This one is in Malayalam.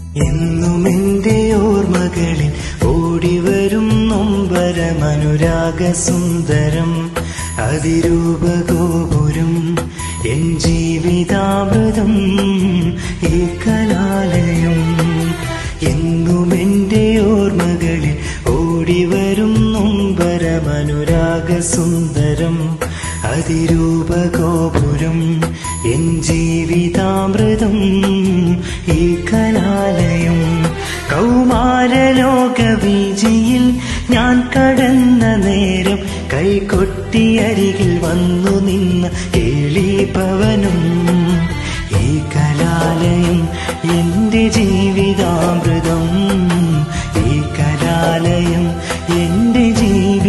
എന്നുമെന്റെ ഓർമ്മകളിൽ ഓടിവരും നൊമ്പരമനുരാഗസുന്ദരം അതിരൂപഗോപുരം എൻ ജീവിതാമൃതം ഈ കലാലയം. എന്നുമെന്റെ ഓർമ്മകളിൽ ഓടിവരും നൊമ്പരമനുരാഗസുന്ദരം അതിരൂപഗോപുരം എൻ ജീവിതാമൃതം ഈ കലാലയം. കൗമാരലോകവീജിയിൽ ഞാൻ കടന്ന നേരം കൈകൊട്ടിയരികിൽ വന്നു നിന്ന കേളീഭവനം ഈ കലാലയം എന്റെ ജീവിതാമൃതം ഈ കലാലയം എന്റെ